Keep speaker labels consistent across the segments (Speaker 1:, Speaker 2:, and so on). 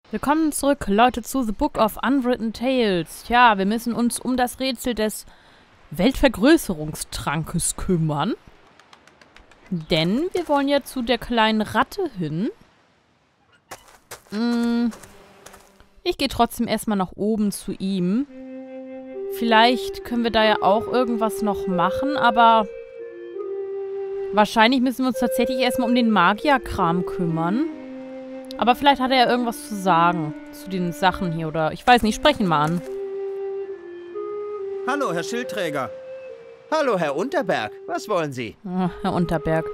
Speaker 1: Willkommen zurück, Leute, zu The Book of Unwritten Tales. Ja, wir müssen uns um das Rätsel des Weltvergrößerungstrankes kümmern. Denn wir wollen ja zu der kleinen Ratte hin. Ich gehe trotzdem erstmal nach oben zu ihm. Vielleicht können wir da ja auch irgendwas noch machen, aber wahrscheinlich müssen wir uns tatsächlich erstmal um den Magierkram kümmern. Aber vielleicht hat er ja irgendwas zu sagen zu den Sachen hier, oder ich weiß nicht, sprechen ihn mal an.
Speaker 2: Hallo, Herr Schildträger. Hallo, Herr Unterberg. Was wollen Sie?
Speaker 1: Herr Unterberg.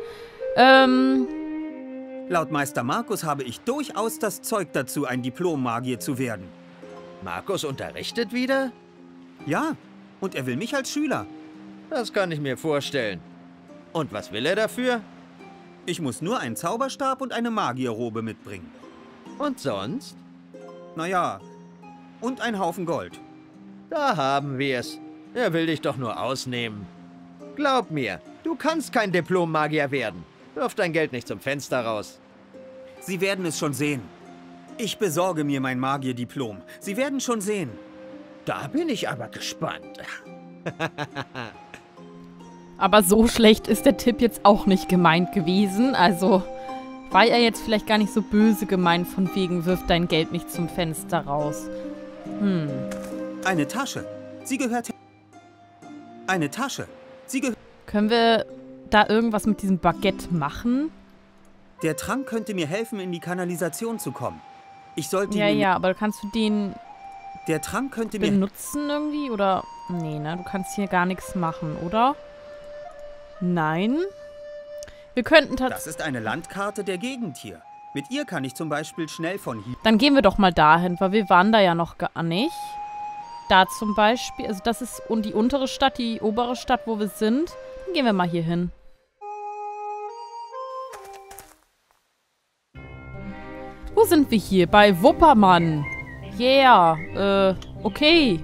Speaker 2: Laut Meister Markus habe ich durchaus das Zeug dazu, ein Diplom-Magier zu werden.
Speaker 3: Markus unterrichtet wieder?
Speaker 2: Ja, und er will mich als Schüler.
Speaker 3: Das kann ich mir vorstellen. Und was will er dafür?
Speaker 2: Ich muss nur einen Zauberstab und eine Magierrobe mitbringen.
Speaker 3: Und sonst?
Speaker 2: Naja, und ein Haufen Gold.
Speaker 3: Da haben wir's. Er will dich doch nur ausnehmen. Glaub mir, du kannst kein Diplom-Magier werden. Wirf dein Geld nicht zum Fenster raus.
Speaker 2: Sie werden es schon sehen. Ich besorge mir mein Magierdiplom. Sie werden schon sehen.
Speaker 3: Da bin ich aber gespannt.
Speaker 1: Aber so schlecht ist der Tipp jetzt auch nicht gemeint gewesen. Also war er jetzt vielleicht gar nicht so böse gemeint, von wegen, wirf dein Geld nicht zum Fenster raus.
Speaker 2: Eine Tasche. Sie gehört... Eine Tasche. Sie gehört...
Speaker 1: Können wir da irgendwas mit diesem Baguette machen?
Speaker 2: Der Trank könnte mir helfen, in die Kanalisation zu kommen. Ich sollte ihn...
Speaker 1: Ja, aber kannst du den
Speaker 2: Der Trank könnte mir...
Speaker 1: benutzen irgendwie? Oder... Nee, ne? Du kannst hier gar nichts machen, oder? Nein. Wir könnten tatsächlich...
Speaker 2: Das ist eine Landkarte der Gegend hier. Mit ihr kann ich zum Beispiel schnell von hier...
Speaker 1: Dann gehen wir doch mal dahin, weil wir waren da ja noch gar nicht. Da zum Beispiel, also das ist die untere Stadt, die obere Stadt, wo wir sind. Dann gehen wir mal hier hin. Wo sind wir hier? Bei Wuppermann. Yeah, okay.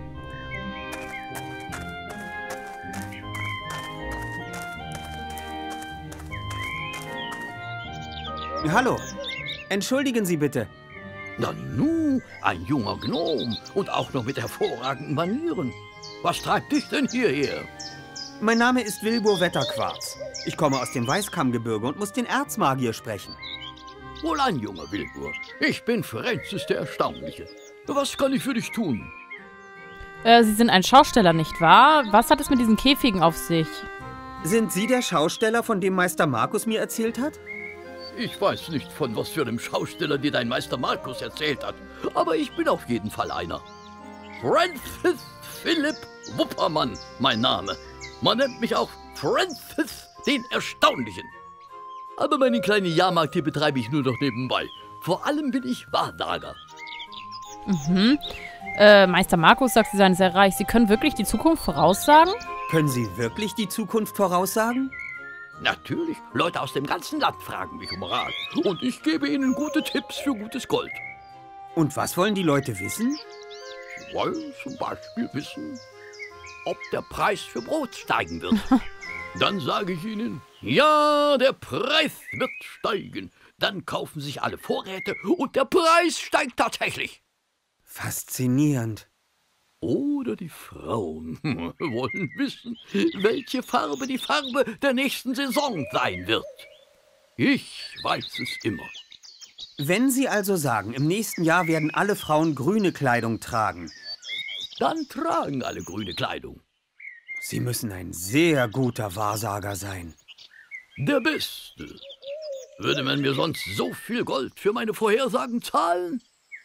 Speaker 2: Hallo. Entschuldigen Sie bitte.
Speaker 4: Nanu, ein junger Gnom und auch noch mit hervorragenden Manieren. Was treibt dich denn hierher?
Speaker 2: Mein Name ist Wilbur Wetterquarz. Ich komme aus dem Weißkammgebirge und muss den Erzmagier sprechen.
Speaker 4: Wohlan, junger Wilbur. Ich bin Francis der Erstaunliche. Was kann ich für dich tun?
Speaker 1: Sie sind ein Schausteller, nicht wahr? Was hat es mit diesen Käfigen auf sich?
Speaker 2: Sind Sie der Schausteller, von dem Meister Markus mir erzählt hat?
Speaker 4: Ich weiß nicht, von was für einem Schausteller dir dein Meister Markus erzählt hat, aber ich bin auf jeden Fall einer. Francis Philipp Wuppermann, mein Name. Man nennt mich auch Francis den Erstaunlichen. Aber meine kleine Jahrmarkt hier betreibe ich nur noch nebenbei. Vor allem bin ich Wahrsager.
Speaker 1: Meister Markus sagt, Sie seien sehr reich. Sie können wirklich die Zukunft voraussagen?
Speaker 2: Können Sie wirklich die Zukunft voraussagen?
Speaker 4: Natürlich, Leute aus dem ganzen Land fragen mich um Rat. Und ich gebe ihnen gute Tipps für gutes Gold.
Speaker 2: Und was wollen die Leute wissen?
Speaker 4: Sie wollen zum Beispiel wissen, ob der Preis für Brot steigen wird. Dann sage ich ihnen, ja, der Preis wird steigen. Dann kaufen sich alle Vorräte und der Preis steigt tatsächlich.
Speaker 2: Faszinierend.
Speaker 4: Oder die Frauen wollen wissen, welche Farbe die Farbe der nächsten Saison sein wird. Ich weiß es immer.
Speaker 2: Wenn Sie also sagen, im nächsten Jahr werden alle Frauen grüne Kleidung tragen,
Speaker 4: Dann tragen alle grüne Kleidung.
Speaker 2: Sie müssen ein sehr guter Wahrsager sein.
Speaker 4: Der Beste. Würde man mir sonst so viel Gold für meine Vorhersagen zahlen?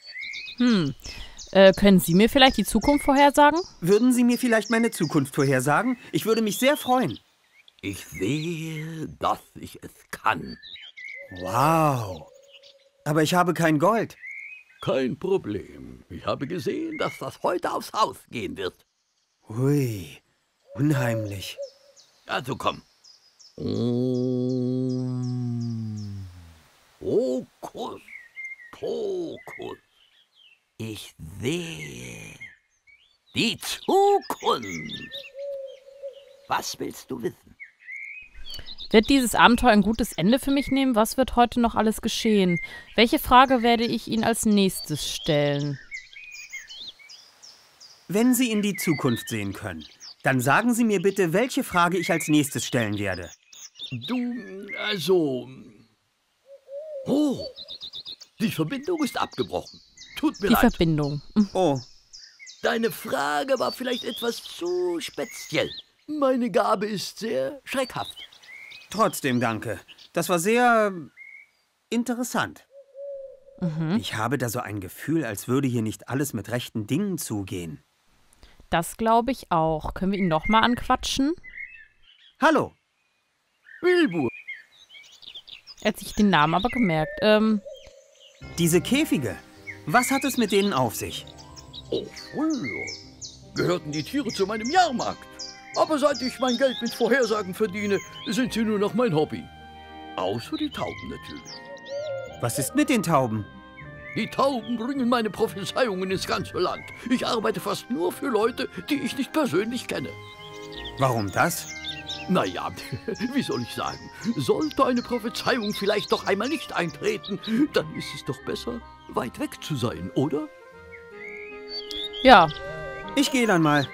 Speaker 1: Können Sie mir vielleicht die Zukunft vorhersagen?
Speaker 2: Würden Sie mir vielleicht meine Zukunft vorhersagen? Ich würde mich sehr freuen.
Speaker 4: Ich sehe, dass ich es kann.
Speaker 2: Wow. Aber ich habe kein Gold.
Speaker 4: Kein Problem. Ich habe gesehen, dass das heute aufs Haus gehen wird.
Speaker 2: Ui, unheimlich.
Speaker 4: Also komm. Hokus Pokus. Ich sehe die Zukunft. Was willst du wissen?
Speaker 1: Wird dieses Abenteuer ein gutes Ende für mich nehmen? Was wird heute noch alles geschehen? Welche Frage werde ich Ihnen als nächstes stellen?
Speaker 2: Wenn Sie in die Zukunft sehen können, dann sagen Sie mir bitte, welche Frage ich als nächstes stellen werde.
Speaker 4: Oh, die Verbindung ist abgebrochen. Tut mir
Speaker 1: Die
Speaker 4: leid.
Speaker 1: Verbindung.
Speaker 2: Oh,
Speaker 4: Deine Frage war vielleicht etwas zu speziell. Meine Gabe ist sehr schreckhaft.
Speaker 2: trotzdem danke. Das war sehr interessant. Ich habe da so ein Gefühl, als würde hier nicht alles mit rechten Dingen zugehen.
Speaker 1: Das glaube ich auch. Können wir ihn nochmal anquatschen?
Speaker 2: Hallo,
Speaker 4: Wilbur,
Speaker 1: Er hat sich den Namen aber gemerkt.
Speaker 2: diese Käfige. Was hat es mit denen auf sich?
Speaker 4: oh, früher gehörten die Tiere zu meinem Jahrmarkt. Aber seit ich mein Geld mit Vorhersagen verdiene, sind sie nur noch mein Hobby. Außer die Tauben natürlich.
Speaker 2: Was ist mit den Tauben?
Speaker 4: Die Tauben bringen meine Prophezeiungen ins ganze Land. Ich arbeite fast nur für Leute, die ich nicht persönlich kenne.
Speaker 2: Warum das?
Speaker 4: Naja, wie soll ich sagen? Sollte eine Prophezeiung vielleicht doch einmal nicht eintreten, dann ist es doch besser, weit weg zu sein, oder?
Speaker 1: Ja,
Speaker 2: Ich gehe dann mal.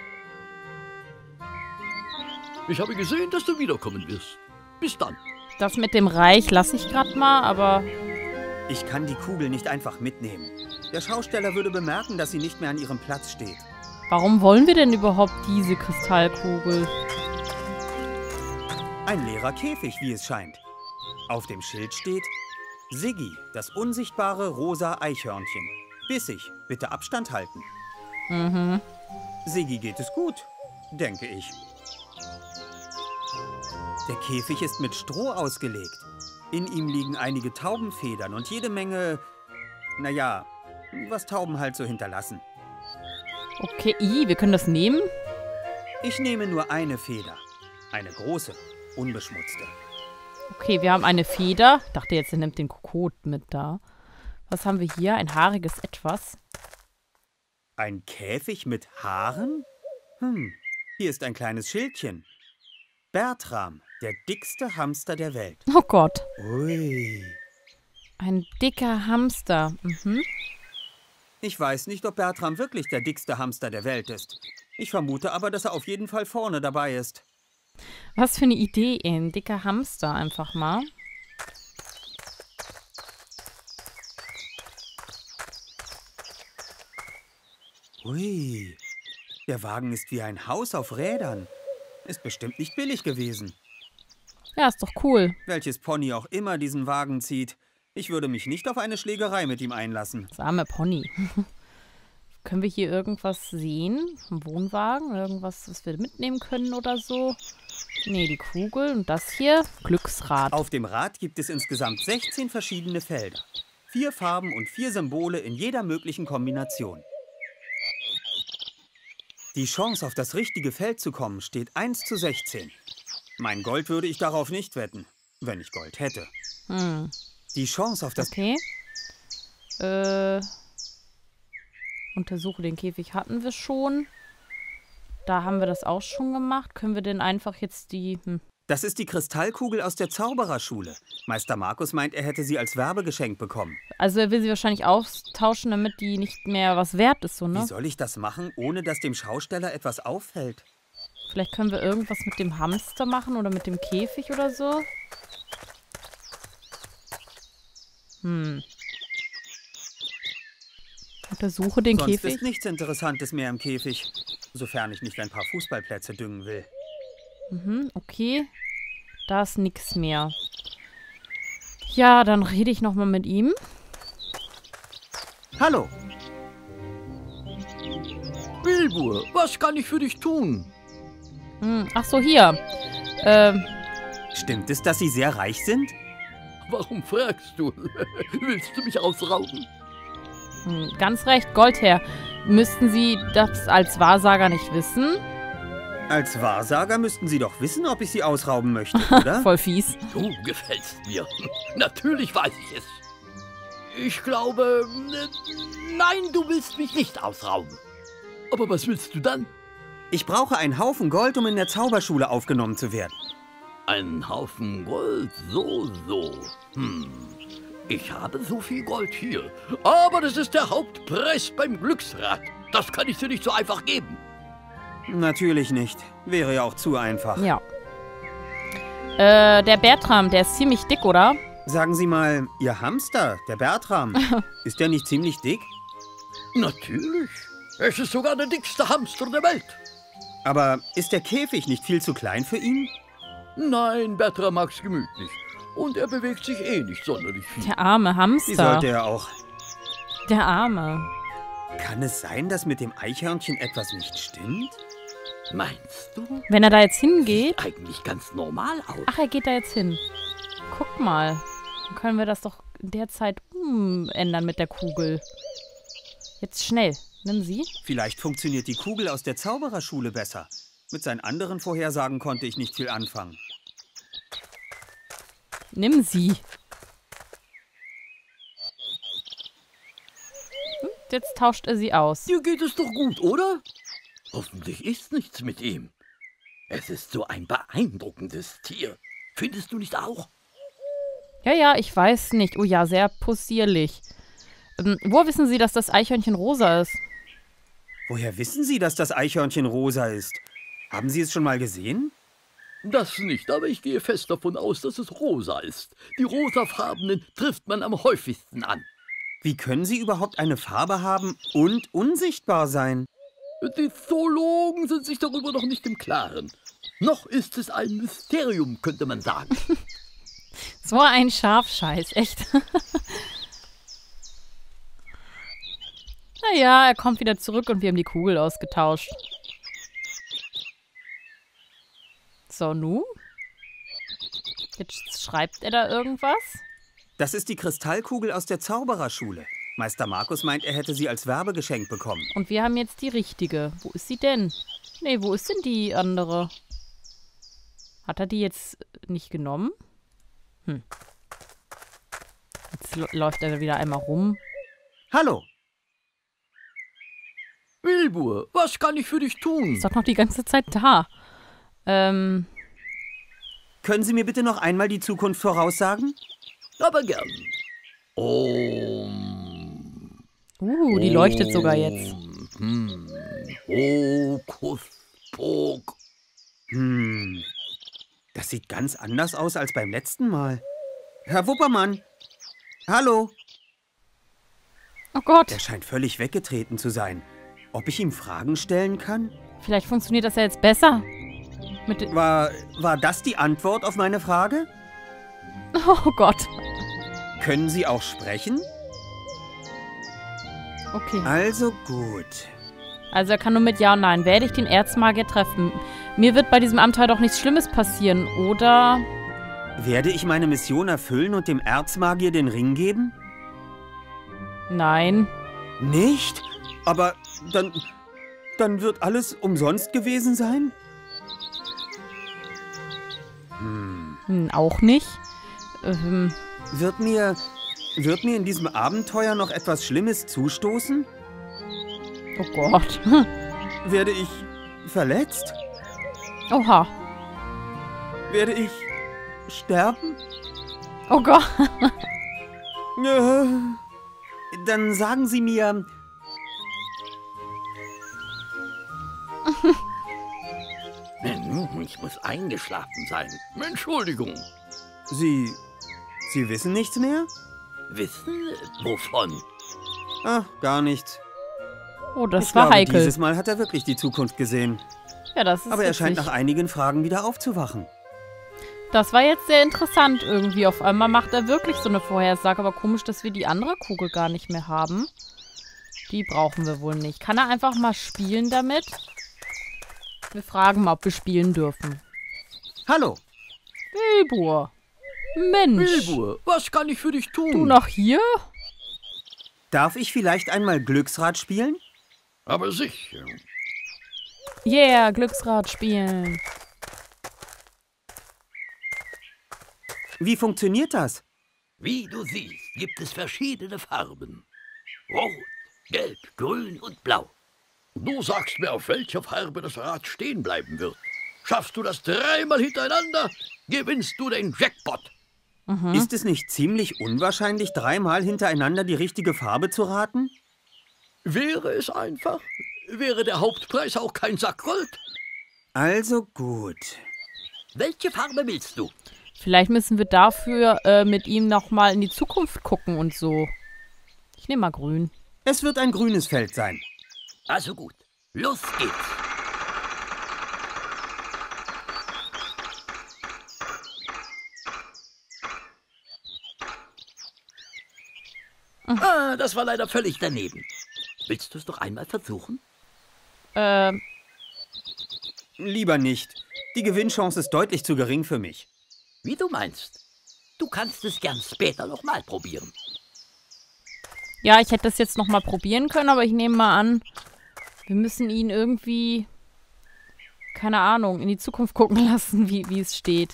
Speaker 4: Ich habe gesehen, dass du wiederkommen wirst. Bis dann.
Speaker 1: das mit dem Reich lasse ich gerade mal, aber
Speaker 2: Ich kann die Kugel nicht einfach mitnehmen. Der Schausteller würde bemerken, dass sie nicht mehr an ihrem Platz steht.
Speaker 1: warum wollen wir denn überhaupt diese Kristallkugel?
Speaker 2: Ein leerer Käfig, wie es scheint. Auf dem Schild steht: Siggi, das unsichtbare rosa Eichhörnchen. Bissig, bitte Abstand halten. Siggi geht es gut, denke ich. Der Käfig ist mit Stroh ausgelegt. In ihm liegen einige Taubenfedern und jede Menge, naja, was Tauben halt so hinterlassen.
Speaker 1: Okay, wir können das nehmen?
Speaker 2: Ich nehme nur eine Feder. Eine große, unbeschmutzte.
Speaker 1: Okay, wir haben eine Feder. Ich dachte jetzt, er nimmt den Kokot mit da. Was haben wir hier? Ein haariges Etwas.
Speaker 2: Ein Käfig mit Haaren? Hier ist ein kleines Schildchen. Bertram, der dickste Hamster der Welt.
Speaker 1: Oh Gott.
Speaker 2: Ui.
Speaker 1: Ein dicker Hamster.
Speaker 2: Ich weiß nicht, ob Bertram wirklich der dickste Hamster der Welt ist. Ich vermute aber, dass er auf jeden Fall vorne dabei ist.
Speaker 1: Was für eine Idee, ein dicker Hamster einfach mal.
Speaker 2: Ui. Der Wagen ist wie ein Haus auf Rädern. Ist bestimmt nicht billig gewesen.
Speaker 1: Ja, ist doch cool.
Speaker 2: Welches Pony auch immer diesen Wagen zieht. Ich würde mich nicht auf eine Schlägerei mit ihm einlassen.
Speaker 1: Das arme Pony. Können wir hier irgendwas sehen? Ein Wohnwagen? Irgendwas, was wir mitnehmen können oder so? Nee, die Kugel. Und das hier? Glücksrad.
Speaker 2: Auf dem Rad gibt es insgesamt 16 verschiedene Felder. 4 Farben und 4 Symbole in jeder möglichen Kombination. Die Chance, auf das richtige Feld zu kommen, steht 1:16. Mein Gold würde ich darauf nicht wetten, wenn ich Gold hätte. Die Chance auf das...
Speaker 1: Okay. Untersuche den Käfig hatten wir schon. Da haben wir das auch schon gemacht. Können wir denn einfach jetzt die...
Speaker 2: Das ist die Kristallkugel aus der Zaubererschule. Meister Markus meint, er hätte sie als Werbegeschenk bekommen.
Speaker 1: Also er will sie wahrscheinlich austauschen, damit die nicht mehr was wert ist, so, ne?
Speaker 2: Wie soll ich das machen, ohne dass dem Schausteller etwas auffällt?
Speaker 1: Vielleicht können wir irgendwas mit dem Hamster machen oder mit dem Käfig oder so. Untersuche den
Speaker 2: Sonst
Speaker 1: Käfig.
Speaker 2: ist nichts Interessantes mehr im Käfig, sofern ich nicht ein paar Fußballplätze düngen will.
Speaker 1: Okay. Da ist nichts mehr. Ja, dann rede ich nochmal mit ihm.
Speaker 2: Hallo,
Speaker 4: Wilbur, was kann ich für dich tun?
Speaker 1: Ach so, hier.
Speaker 2: stimmt es, dass Sie sehr reich sind?
Speaker 4: Warum fragst du? Willst du mich ausrauben?
Speaker 1: Ganz recht, Goldherr. Müssten Sie das als Wahrsager nicht wissen?
Speaker 2: Als Wahrsager müssten Sie doch wissen, ob ich Sie ausrauben möchte, oder?
Speaker 1: Voll fies.
Speaker 4: Du gefällst mir. Natürlich weiß ich es. Ich glaube, nein, du willst mich nicht ausrauben. Aber was willst du dann?
Speaker 2: Ich brauche einen Haufen Gold, um in der Zauberschule aufgenommen zu werden.
Speaker 4: Ein Haufen Gold, so. Ich habe so viel Gold hier. Aber das ist der Hauptpreis beim Glücksrad. Das kann ich dir nicht so einfach geben.
Speaker 2: Natürlich nicht. Wäre ja auch zu einfach.
Speaker 1: Ja. Der Bertram, der ist ziemlich dick, oder?
Speaker 2: Sagen Sie mal, Ihr Hamster, der Bertram, ist der nicht ziemlich dick?
Speaker 4: Natürlich. Es ist sogar der dickste Hamster der Welt.
Speaker 2: Aber ist der Käfig nicht viel zu klein für ihn?
Speaker 4: Nein, Bertram mag's gemütlich. Und er bewegt sich eh nicht sonderlich viel.
Speaker 1: Der arme
Speaker 2: Wie
Speaker 1: Hamster.
Speaker 2: sollte er auch?
Speaker 1: Der Arme.
Speaker 2: Kann es sein, dass mit dem Eichhörnchen etwas nicht stimmt?
Speaker 4: Meinst du?
Speaker 1: Wenn er da jetzt hingeht.
Speaker 4: Eigentlich ganz normal aus.
Speaker 1: Ach, er geht da jetzt hin. Guck mal. Dann können wir das doch in der Zeit umändern mit der Kugel. Jetzt schnell. Nimm sie.
Speaker 2: Vielleicht funktioniert die Kugel aus der Zaubererschule besser. Mit seinen anderen Vorhersagen konnte ich nicht viel anfangen.
Speaker 1: Nimm sie. Jetzt tauscht er sie aus.
Speaker 4: Dir geht es doch gut, oder? Hoffentlich ist nichts mit ihm. Es ist so ein beeindruckendes Tier. Findest du nicht auch?
Speaker 1: Ja, ich weiß nicht. Oh ja, sehr possierlich. Woher wissen Sie, dass das Eichhörnchen rosa ist?
Speaker 2: Woher wissen Sie, dass das Eichhörnchen rosa ist? Haben Sie es schon mal gesehen?
Speaker 4: Das nicht, aber ich gehe fest davon aus, dass es rosa ist. Die rosafarbenen trifft man am häufigsten an.
Speaker 2: Wie können Sie überhaupt eine Farbe haben und unsichtbar sein?
Speaker 4: Die Zoologen sind sich darüber noch nicht im Klaren. Noch ist es ein Mysterium, könnte man sagen.
Speaker 1: So ein Schafscheiß, echt. Naja, er kommt wieder zurück und wir haben die Kugel ausgetauscht. So, nu? Jetzt schreibt er da irgendwas?
Speaker 2: Das ist die Kristallkugel aus der Zaubererschule. Meister Markus meint, er hätte sie als Werbegeschenk bekommen.
Speaker 1: Und wir haben jetzt die richtige. Wo ist sie denn? Nee, wo ist denn die andere? Hat er die jetzt nicht genommen? Jetzt läuft er wieder einmal rum.
Speaker 2: Hallo,
Speaker 4: Wilbur, was kann ich für dich tun?
Speaker 1: Ist doch noch die ganze Zeit da.
Speaker 2: können Sie mir bitte noch einmal die Zukunft voraussagen?
Speaker 4: Aber gern.
Speaker 1: Die leuchtet sogar jetzt.
Speaker 4: Hokus Pok.
Speaker 2: Das sieht ganz anders aus als beim letzten Mal. Herr Wuppermann, hallo.
Speaker 1: Oh Gott.
Speaker 2: Er scheint völlig weggetreten zu sein. Ob ich ihm Fragen stellen kann?
Speaker 1: Vielleicht funktioniert das ja jetzt besser.
Speaker 2: War das die Antwort auf meine Frage?
Speaker 1: Oh Gott.
Speaker 2: Können Sie auch sprechen?
Speaker 1: Okay.
Speaker 2: Also gut.
Speaker 1: Also er kann nur mit Ja und Nein. Werde ich den Erzmagier treffen? Mir wird bei diesem Abenteuer doch nichts Schlimmes passieren, oder?
Speaker 2: Werde ich meine Mission erfüllen und dem Erzmagier den Ring geben?
Speaker 1: Nein.
Speaker 2: Nicht? Aber dann wird alles umsonst gewesen sein?
Speaker 1: Auch nicht.
Speaker 2: Wird mir in diesem Abenteuer noch etwas Schlimmes zustoßen?
Speaker 1: Oh Gott.
Speaker 2: Werde ich verletzt?
Speaker 1: Oha.
Speaker 2: Werde ich sterben?
Speaker 1: Oh Gott.
Speaker 2: Dann sagen Sie mir...
Speaker 4: Ich muss eingeschlafen sein. Entschuldigung.
Speaker 2: Sie wissen nichts mehr?
Speaker 4: Wissen? Wovon?
Speaker 2: Ach, gar nichts.
Speaker 1: Oh, das
Speaker 2: Ich
Speaker 1: war
Speaker 2: glaube,
Speaker 1: heikel.
Speaker 2: dieses Mal hat er wirklich die Zukunft gesehen.
Speaker 1: Ja, das ist
Speaker 2: Aber er scheint
Speaker 1: witzig.
Speaker 2: nach einigen Fragen wieder aufzuwachen.
Speaker 1: Das war jetzt sehr interessant irgendwie. Auf einmal macht er wirklich so eine Vorhersage. Aber komisch, dass wir die andere Kugel gar nicht mehr haben. Die brauchen wir wohl nicht. Kann er einfach mal spielen damit? Wir fragen mal, ob wir spielen dürfen.
Speaker 2: Hallo,
Speaker 1: Wilbur. Mensch.
Speaker 4: Wilbur, was kann ich für dich tun?
Speaker 1: Du noch hier?
Speaker 2: darf ich vielleicht einmal Glücksrad spielen?
Speaker 4: Aber sicher.
Speaker 1: Yeah, Glücksrad spielen.
Speaker 2: Wie funktioniert das?
Speaker 4: Wie du siehst, gibt es verschiedene Farben. Rot, Gelb, Grün und Blau. Du sagst mir, auf welcher Farbe das Rad stehen bleiben wird. Schaffst du das 3-mal hintereinander, gewinnst du den Jackpot.
Speaker 2: Ist es nicht ziemlich unwahrscheinlich, 3-mal hintereinander die richtige Farbe zu raten?
Speaker 4: Wäre es einfach, wäre der Hauptpreis auch kein Sack Gold.
Speaker 2: Also gut.
Speaker 4: Welche Farbe willst du?
Speaker 1: Vielleicht müssen wir dafür mit ihm nochmal in die Zukunft gucken und so. Ich nehme mal grün.
Speaker 2: Es wird ein grünes Feld sein.
Speaker 4: Also gut, los geht's. Ah, das war leider völlig daneben. Willst du es doch einmal versuchen?
Speaker 2: Lieber nicht. Die Gewinnchance ist deutlich zu gering für mich.
Speaker 4: Wie du meinst. Du kannst es gern später nochmal probieren.
Speaker 1: Ja, ich hätte das jetzt nochmal probieren können, aber ich nehme mal an, wir müssen ihn irgendwie, keine Ahnung, in die Zukunft gucken lassen, wie es steht.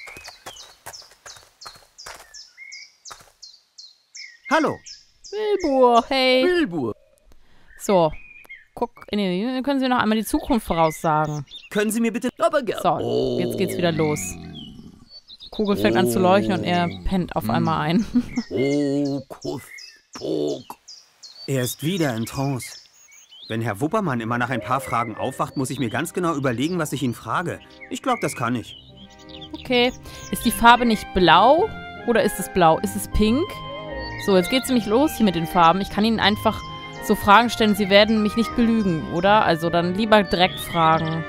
Speaker 2: Hallo.
Speaker 1: Wilbur, hey.
Speaker 4: Wilbur.
Speaker 1: So, dann können Sie noch einmal die Zukunft voraussagen.
Speaker 2: Können Sie mir bitte...
Speaker 4: Aber gern.
Speaker 1: So, jetzt geht's wieder los. Kugel fängt an zu leuchten und er pennt auf einmal ein.
Speaker 4: Hokus Pok.
Speaker 2: Er ist wieder in Trance. Wenn Herr Wuppermann immer nach ein paar Fragen aufwacht, muss ich mir ganz genau überlegen, was ich ihn frage. Ich glaube, das kann ich.
Speaker 1: Okay. Ist die Farbe nicht blau? Oder ist es blau? Ist es pink? So, jetzt geht's nämlich los hier mit den Farben. Ich kann Ihnen einfach so Fragen stellen, Sie werden mich nicht belügen, oder? Also dann lieber direkt fragen.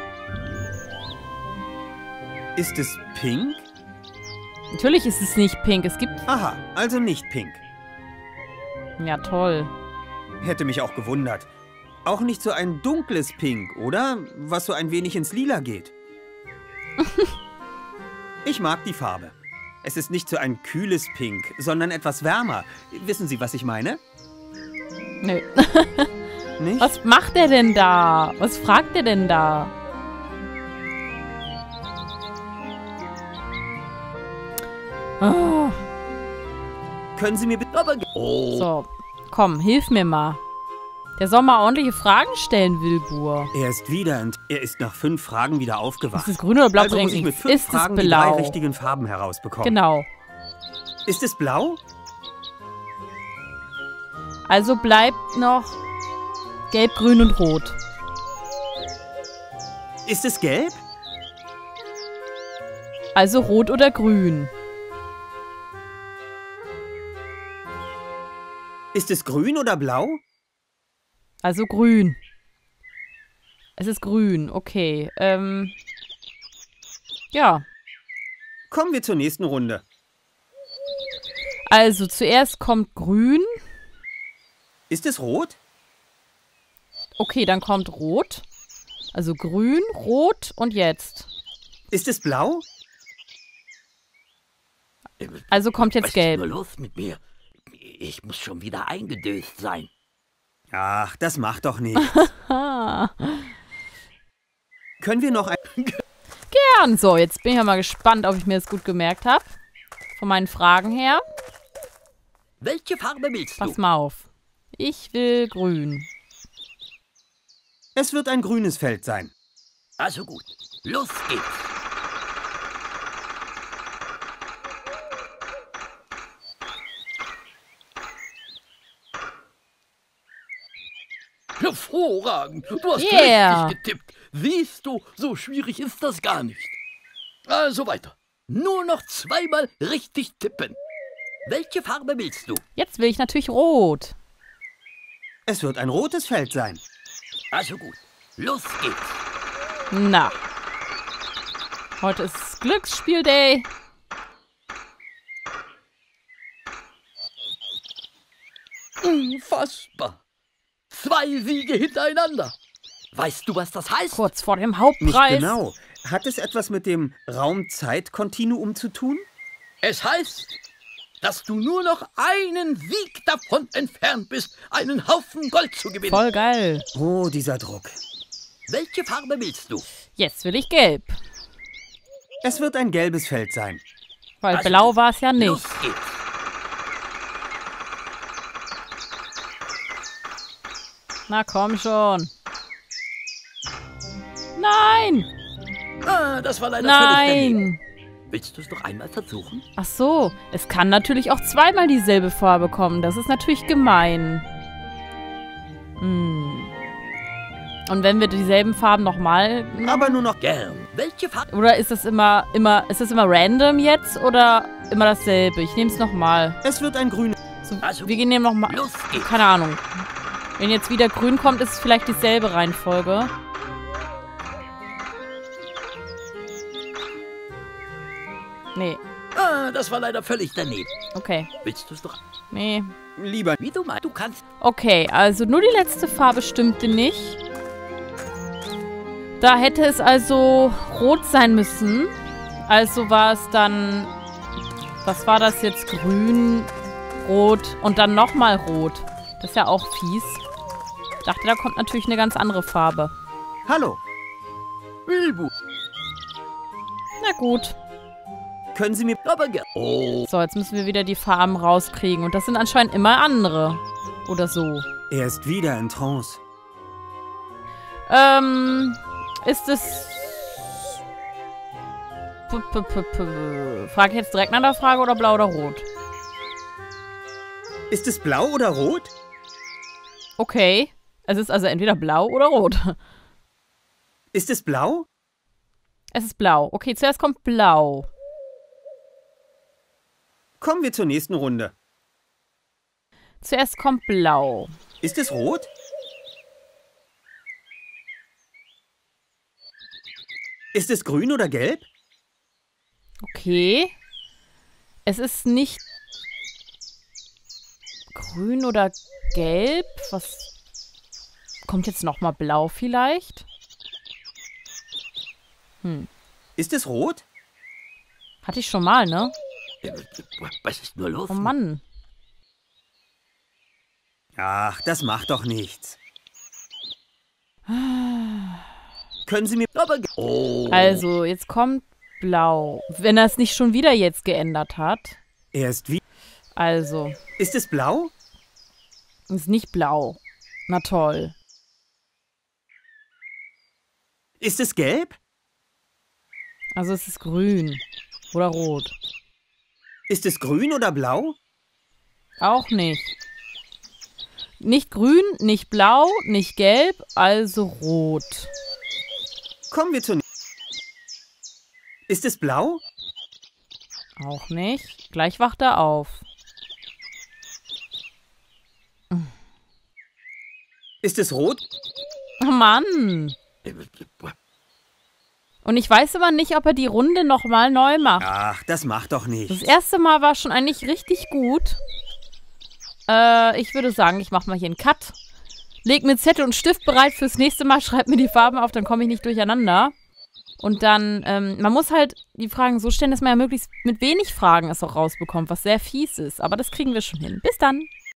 Speaker 2: Ist es pink?
Speaker 1: Natürlich ist es nicht pink. Es gibt...
Speaker 2: Aha, also nicht pink.
Speaker 1: Ja, toll.
Speaker 2: Hätte mich auch gewundert. Auch nicht so ein dunkles Pink, oder? Was so ein wenig ins Lila geht. Ich mag die Farbe. Es ist nicht so ein kühles Pink, sondern etwas wärmer. Wissen Sie, was ich meine?
Speaker 1: Nö.
Speaker 2: Nicht?
Speaker 1: Was macht er denn da? Was fragt er denn da? Oh.
Speaker 2: Können Sie mir bitte...
Speaker 1: So, komm, hilf mir mal. Der soll mal ordentliche Fragen stellen, Wilbur.
Speaker 2: Er ist nach 5 Fragen wieder aufgewacht.
Speaker 1: Ist es grün oder blau?
Speaker 2: Also muss ich mit 5
Speaker 1: Ist es
Speaker 2: Fragen die
Speaker 1: blau?
Speaker 2: 3 richtigen Farben herausbekommen.
Speaker 1: Genau.
Speaker 2: Ist es blau?
Speaker 1: Also bleibt noch gelb, grün und rot.
Speaker 2: Ist es gelb?
Speaker 1: Also rot oder grün.
Speaker 2: Ist es grün oder blau?
Speaker 1: Also grün. Es ist grün, okay. Ja.
Speaker 2: Kommen wir zur nächsten Runde.
Speaker 1: Also zuerst kommt grün.
Speaker 2: Ist es rot?
Speaker 1: Okay, dann kommt rot. Also grün, rot und jetzt.
Speaker 2: Ist es blau?
Speaker 1: Also kommt jetzt
Speaker 4: Was
Speaker 1: gelb.
Speaker 4: ist nur los mit mir? Ich muss schon wieder eingedöst sein.
Speaker 2: Ach, das macht doch nichts. Können wir noch ein...
Speaker 1: Gern. So, jetzt bin ich ja mal gespannt, ob ich mir das gut gemerkt habe. Von meinen Fragen her.
Speaker 4: Welche Farbe willst du?
Speaker 1: Pass mal auf. Ich will grün.
Speaker 2: Es wird ein grünes Feld sein.
Speaker 4: Also gut, los geht's. Hervorragend, du hast richtig getippt. Siehst du, so schwierig ist das gar nicht. Also weiter. Nur noch 2-mal richtig tippen. Welche Farbe willst du?
Speaker 1: Jetzt will ich natürlich rot.
Speaker 2: Es wird ein rotes Feld sein.
Speaker 4: Also gut, los geht's.
Speaker 1: Na. Heute ist Glücksspiel-Day.
Speaker 4: Unfassbar. 2 Siege hintereinander. Weißt du, was das heißt?
Speaker 1: Kurz vor dem
Speaker 2: Nicht
Speaker 1: Hauptpreis.
Speaker 2: genau. Hat es etwas mit dem Raum-Zeit-Kontinuum zu tun?
Speaker 4: Es heißt, dass du nur noch einen Sieg davon entfernt bist, einen Haufen Gold zu gewinnen.
Speaker 1: Voll geil.
Speaker 2: Oh, dieser Druck.
Speaker 4: Welche Farbe willst du?
Speaker 1: Jetzt will ich gelb.
Speaker 2: Es wird ein gelbes Feld sein.
Speaker 1: Weil
Speaker 4: Also,
Speaker 1: blau war es ja nicht.
Speaker 4: Los geht's.
Speaker 1: Na komm schon. Nein!
Speaker 4: Ah, das war leider völlig daneben.
Speaker 1: Nein.
Speaker 4: Willst du es noch einmal versuchen?
Speaker 1: Ach so, es kann natürlich auch zweimal dieselbe Farbe kommen. Das ist natürlich gemein. Und wenn wir dieselben Farben nochmal...
Speaker 2: Aber nur noch...
Speaker 4: Gern. Welche Farbe?
Speaker 1: Oder ist das immer random jetzt oder immer dasselbe? Ich nehme es nochmal.
Speaker 2: Es wird ein grün...
Speaker 1: So,
Speaker 4: Also,
Speaker 1: wir nehmen nochmal...
Speaker 4: los geht's.
Speaker 1: Keine Ahnung. Wenn jetzt wieder grün kommt, ist es vielleicht dieselbe Reihenfolge. Nee.
Speaker 4: Ah, das war leider völlig daneben.
Speaker 1: Okay.
Speaker 4: Willst du es doch?
Speaker 1: Nee.
Speaker 2: Lieber...
Speaker 4: Wie du meinst, du kannst.
Speaker 1: Okay, also nur die letzte Farbe stimmte nicht. Da hätte es also rot sein müssen. Also war es dann... Was war das jetzt? Grün, rot und dann nochmal rot. Das ist ja auch fies. Ich dachte, da kommt natürlich eine ganz andere Farbe.
Speaker 2: Hallo.
Speaker 4: Bilbu.
Speaker 1: Na gut.
Speaker 2: Können Sie mir...
Speaker 4: Aber gern. Oh.
Speaker 1: So, jetzt müssen wir wieder die Farben rauskriegen. Und das sind anscheinend immer andere. Oder so.
Speaker 2: Er ist wieder in Trance.
Speaker 1: Ist es... Frage ich jetzt direkt nach der Frage oder blau oder rot?
Speaker 2: Ist es blau oder rot?
Speaker 1: Okay. Es ist also entweder blau oder rot.
Speaker 2: Ist es blau?
Speaker 1: Es ist blau. Okay, zuerst kommt blau.
Speaker 2: Kommen wir zur nächsten Runde.
Speaker 1: Zuerst kommt blau.
Speaker 2: Ist es rot? Ist es grün oder gelb?
Speaker 1: Okay. Es ist nicht grün oder gelb. Was kommt jetzt nochmal blau vielleicht?
Speaker 2: Ist es rot?
Speaker 1: Hatte ich schon mal, ne?
Speaker 4: Was ist nur los?
Speaker 1: Oh Mann.
Speaker 2: Ach, das macht doch nichts. Können Sie mir...
Speaker 4: Aber oh.
Speaker 1: Also, jetzt kommt blau. Wenn er es nicht schon wieder jetzt geändert hat.
Speaker 2: Er ist wie...
Speaker 1: Also,
Speaker 2: Ist es blau?
Speaker 1: ist nicht blau. Na toll.
Speaker 2: Ist es gelb?
Speaker 1: Also, es ist grün. Oder rot.
Speaker 2: Ist es grün oder blau?
Speaker 1: Auch nicht. Nicht grün, nicht blau, nicht gelb, also rot.
Speaker 2: Kommen wir zur... Ist es blau?
Speaker 1: Auch nicht. Gleich wacht er auf.
Speaker 2: Ist es rot?
Speaker 1: Oh Mann. Und ich weiß aber nicht, ob er die Runde nochmal neu macht.
Speaker 2: Ach, das macht doch
Speaker 1: Das
Speaker 2: nichts.
Speaker 1: erste Mal war schon eigentlich richtig gut. Ich würde sagen, ich mache mal hier einen Cut. Leg mir Zettel und Stift bereit fürs nächste Mal. Schreib mir die Farben auf, dann komme ich nicht durcheinander. Und dann, man muss halt die Fragen so stellen, dass man ja möglichst mit wenig Fragen es auch rausbekommt, was sehr fies ist. Aber das kriegen wir schon hin. Bis dann.